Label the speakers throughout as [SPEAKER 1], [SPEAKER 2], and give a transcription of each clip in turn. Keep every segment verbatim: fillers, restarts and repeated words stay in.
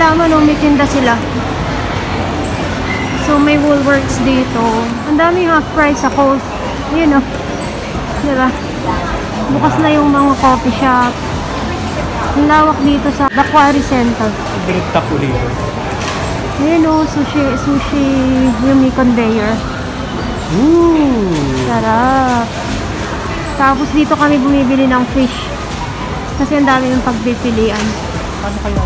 [SPEAKER 1] malaman, oh, may tinda sila. So, may Woolworths dito. Ang daming half price sa Coles. Yun, oh. Diba? Bukas na yung mga coffee shop. Ang lawak dito sa The Quarry Center.
[SPEAKER 2] Direkta po dito.
[SPEAKER 1] Ayan, oh, sushi, sushi yung conveyor.
[SPEAKER 2] Ooh!
[SPEAKER 1] Sarap. Tapos dito kami bumibili ng fish. Kasi ang dami ng pagpipilian.
[SPEAKER 2] Ano kaya?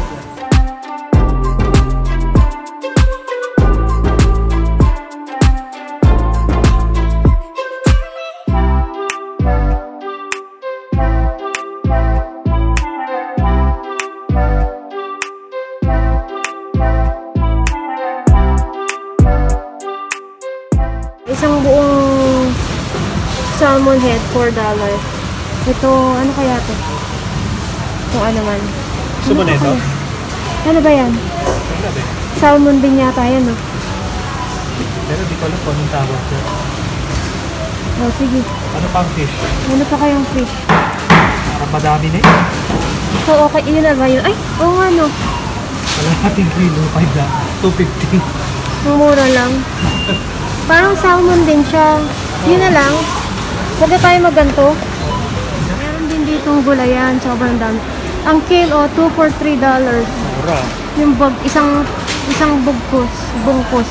[SPEAKER 1] Isang buong salmon head, four dollars. Ito, ano kaya ito? Kung ano man.
[SPEAKER 2] Gusto mo na ito?
[SPEAKER 1] Ano ba yan? Salmon din yata yan, no?
[SPEAKER 2] Pero di ko alam kung anong tawag siya.
[SPEAKER 1] Oh, sige.
[SPEAKER 2] Ano pang fish?
[SPEAKER 1] Ano pa kayong fish?
[SPEAKER 2] Parang madami na eh.
[SPEAKER 1] So, okay. Yun na ba yun? Ay, oo nga, no?
[SPEAKER 2] Wala nating kilo, five na. two fifty.
[SPEAKER 1] Mumura lang. Parang salmon din siya. Yun na lang. Huwag na tayo magganto. Meron din ditong gulayan. Sobrang dami. Ang kilo, two for three dollars.
[SPEAKER 2] Mura.
[SPEAKER 1] Yung bag, isang isang bugkos. Bungkos.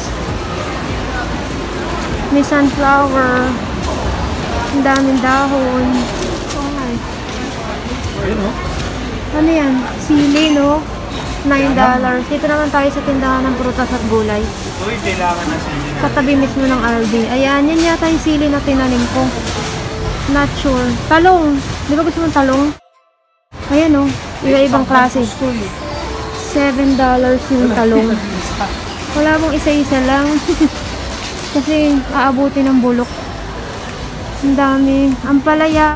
[SPEAKER 1] May sunflower. Ang daming dahon. Oh my.
[SPEAKER 2] Ayun o.
[SPEAKER 1] Ano yan? Sili, no? nine dollars. Dito naman tayo sa tindahan ng prutas at gulay.
[SPEAKER 2] Uy, kailangan na sili.
[SPEAKER 1] Katabi mismo ng Aldi. Ayan, yan yata yung sili na tinanim ko. Not sure. Talong. Di ba gusto mong talong? Ayan, oh. Iba-ibang klase. seven dollars yung talong. Wala mong isa-isa lang. Kasi aabuti ng bulok. Ang dami. Ang palaya.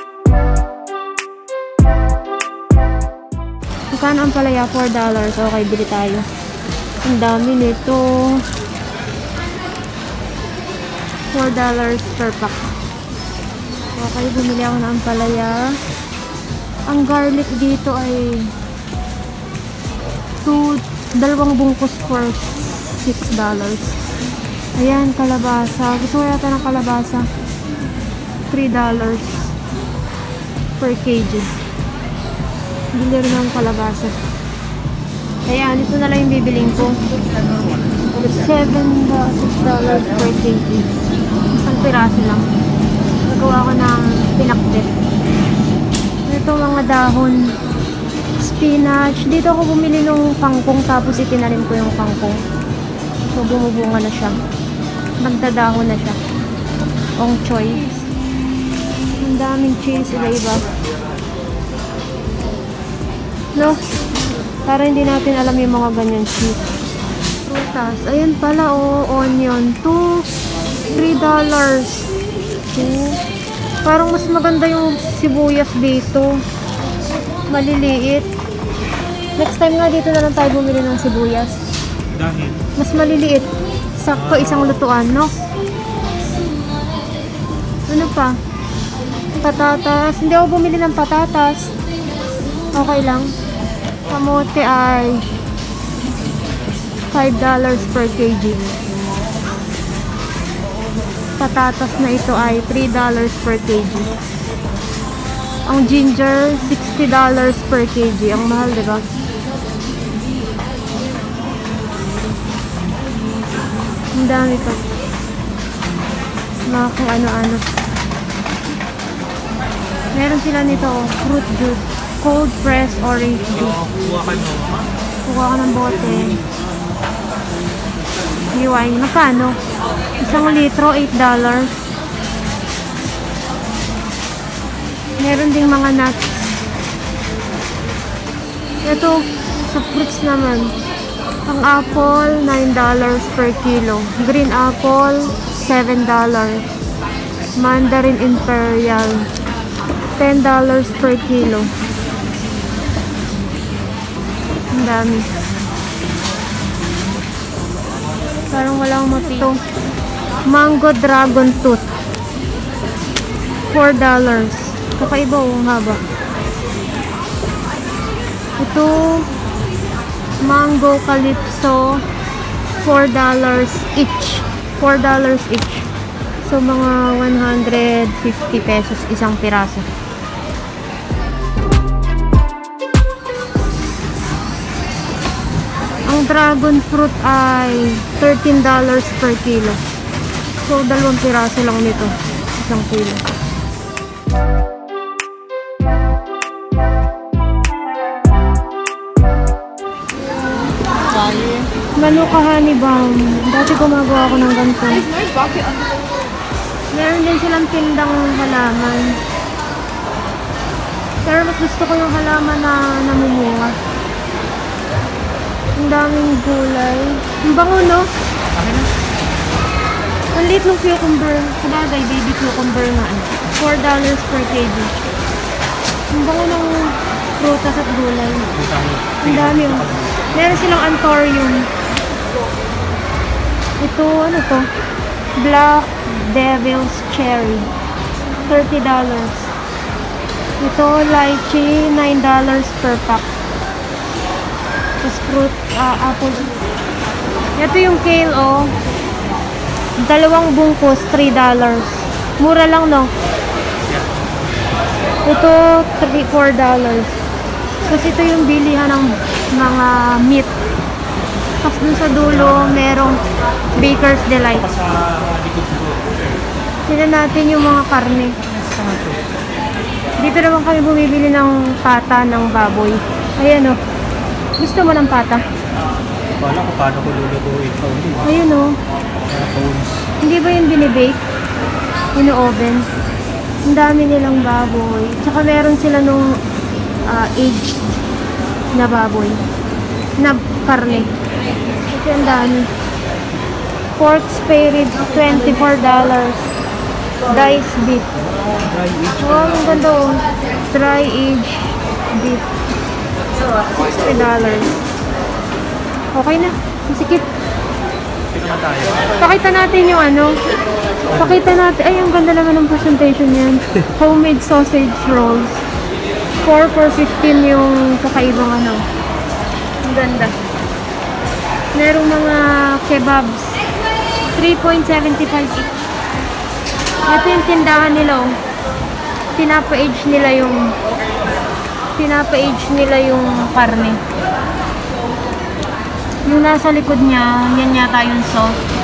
[SPEAKER 1] Magkano ang palaya? four dollars. Okay, bili tayo. Ang dami nito. four dollars per pack. Okay, bumili ako ng palaya. Ang garlic dito ay two, dalawang bungkus for six dollars. Ayan, kalabasa. Gusto ko yata ng kalabasa. three dollars per kg. Bili rin ng kalabasa. Ayan, ito na lang yung bibiling ko. seven dollars per kg. Isang piraso lang. Nagawa ko ng pinakbet. Ito mga dahon. Spinach. Dito ako bumili ng kangkong tapos itinanim ko yung kangkong. So, bumubunga na siya. Nagdadahon na siya. Ong choy. Ang daming cheese. Iba-iba. No? Para hindi natin alam yung mga ganyan cheese. Prutas. Ayan pala, oh, onion. two, three dollars. two. Parang mas maganda yung sibuyas dito. Maliliit. Next time nga dito na lang tayo bumili ng sibuyas.
[SPEAKER 2] Dahil?
[SPEAKER 1] Mas maliliit. Sakto isang lutuan, no? Ano pa? Patatas. Hindi ako bumili ng patatas. Okay lang. Kamote ay five dollars per kg. Patatas na ito ay three dollars per kg. Ang ginger, sixty dollars per kg. Ang mahal, diba? Ang dami pa. Mga kung ano-ano. Meron sila nito, oh, fruit juice. Cold pressed orange juice.
[SPEAKER 2] Kuha ka no?
[SPEAKER 1] Kuha ka ng bote. Hiwain. Magkano? Isang litro, eight dollars. Meron ding mga nuts. Ito, sa fruits naman. Ang apple, nine dollars per kilo. Green apple, seven dollars. Mandarin Imperial, ten dollars per kilo. Ang dami. Parang walang mapito. Mango Dragon Tooth, four dollars. Kakaiba, oh, haba. Ito, Mango Calypso, four dollars each. four dollars each. So, mga one hundred fifty pesos isang piraso. Ang dragon fruit ay thirteen dollars per kilo. So, dalawang piraso lang nito. Isang kilo. Manuka honey bomb. Dati gumagawa ako ng ganito. Meron din silang tindang halaman. Pero mas gusto ko yung halaman na namumunga. Ang daming gulay. Ang bango, no? Ang liit ng cucumber. Sabagay, baby cucumber nga. four dollars per kg. Ang bango ng prutas at gulay. Ang dami, oh. Meron silang anthurium. Ito, ano to? Black Devil's Cherry. thirty dollars. Ito, lychee. nine dollars per pack. Tapos fruit, uh, apple. Ito yung kale, oh. Dalawang bungkus, three dollars. Mura lang, no? Ito, three, four dollars. Kasi ito yung bilihan ng mga meat. Tapos dun sa dulo, merong Baker's Delight. Tignan natin yung mga karne. Dito naman kami bumibili ng pata ng baboy. Ayan, oh. Gusto mo ng pata?
[SPEAKER 2] Wala ko paano ko lulutuin ito.
[SPEAKER 1] Ayun, oh. Hindi ba yung binibake? Ino-oven. Ang dami nilang baboy. Tsaka meron sila nung uh, aged na baboy. Na karne. Kasi ang dami. Pork spare ribs, twenty-four dollars. Diced beef. Oh, ang ganda, oh. Dry aged beef. sixty dollars. Okay na. Masikip. Pakita natin yung ano. Pakita natin. Ay, ang ganda naman ng presentation yan. Homemade sausage rolls. four for fifteen yung kakaibang ano. Ang ganda. Merong mga kebabs. three point seven five each. Ito yung tindahan nila, oh. Pinapa-age nila yung pinapa-age nila yung karne. Yung nasa likod niya, yan yata yung sauce.